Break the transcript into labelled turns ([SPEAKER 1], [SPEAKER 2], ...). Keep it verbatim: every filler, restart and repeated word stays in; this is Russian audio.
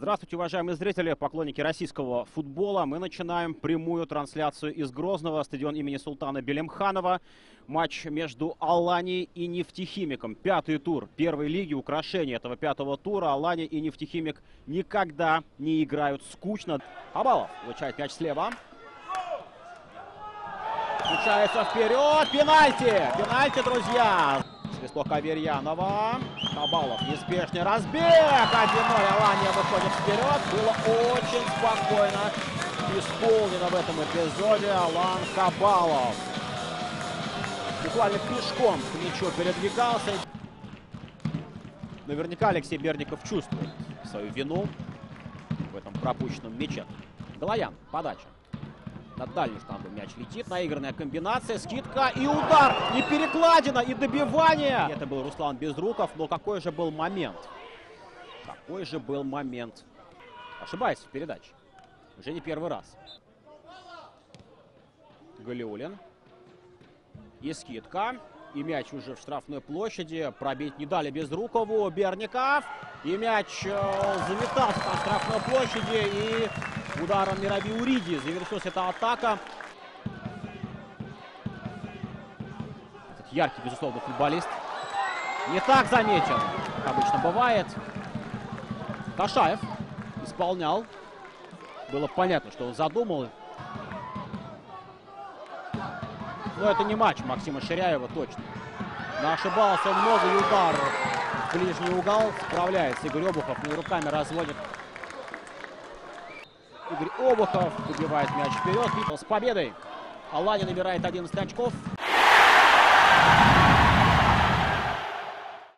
[SPEAKER 1] Здравствуйте, уважаемые зрители, поклонники российского футбола. Мы начинаем прямую трансляцию из Грозного, стадион имени Султана Белемханова. Матч между Аланией и Нефтехимиком. Пятый тур первой лиги, украшение этого пятого тура. Алания и Нефтехимик никогда не играют скучно. Абалов получает мяч слева. Включается вперед. Пенальти! Пенальти, друзья! Свисток Аверьянова. Абалов, неспешный разбег. один ноль. Алания выходит вперед. Было очень спокойно исполнено в этом эпизоде. Алан Кабалов буквально пешком к мячу передвигался. Наверняка Алексей Бердников чувствует свою вину в этом пропущенном мяче. Галоян, подача. На дальнюю штангу мяч летит. Наигранная комбинация, скидка и удар. И перекладина, и добивание. Это был Руслан Безруков, но какой же был момент? Какой же был момент? Ошибается в передаче. Уже не первый раз. Галиулин. И скидка. И мяч уже в штрафной площади. Пробить не дали Безрукову. Бердников. И мяч э, заметался на штрафной площади. И ударом Мираби Уриди завершилась эта атака. Этот яркий, безусловно, футболист. Не так заметен, как обычно бывает. Ташаев исполнял. Было понятно, что он задумал. Но это не матч Максима Ширяева, точно. Но ошибался он много, и удар в ближний угол. Справляется Игорь Обухов, и руками разводит. Игорь Обухов добивает мяч вперед. С победой Алания набирает одиннадцать очков.